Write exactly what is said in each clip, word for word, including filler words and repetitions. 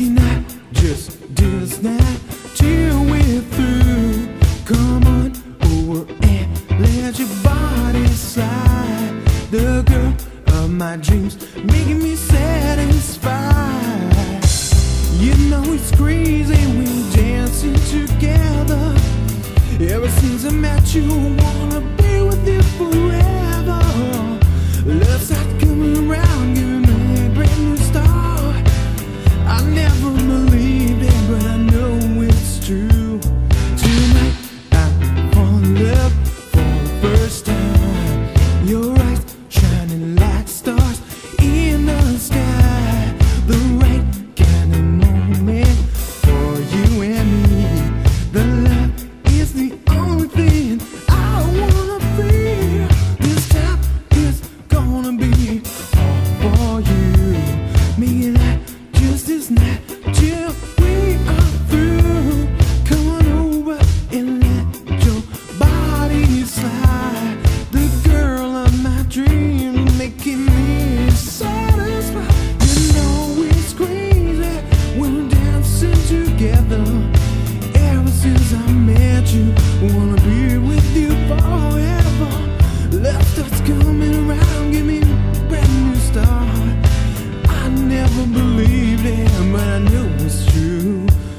Making that just this night till we're through. Come on over and let your body slide. The girl of my dreams, making me satisfied. You know it's crazy when we're dancing together. Ever since I met you, I wanna be with you forever. Love starts coming around, giving me a brand new start. I never believed it, but I know it's true. Tonight I fall in love for the first time. Your eyes shining like stars in the sky. The right kind of moment for you and me. The love is the only thing I wanna feel. This time is gonna be all for you. Make it like just this night till we are through. Come on over and let your body slide. The girl of my dreams, making me satisfied. You know it's crazy when we're dancing together. Ever since I met you, wanna be with you forever. Love starts coming around, give me a brand new start. I never believed it, but I know it's true.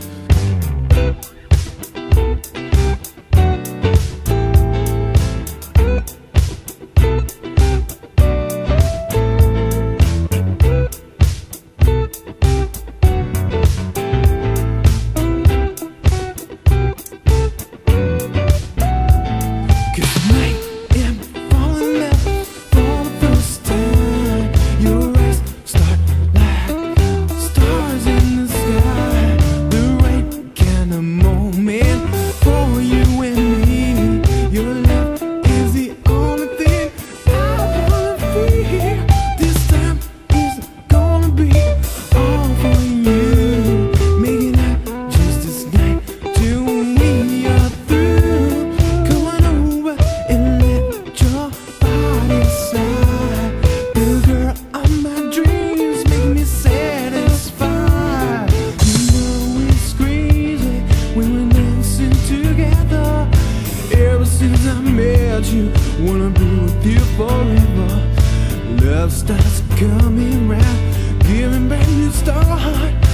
Since I met you, wanna be with you forever. Love starts coming round, giving back new start.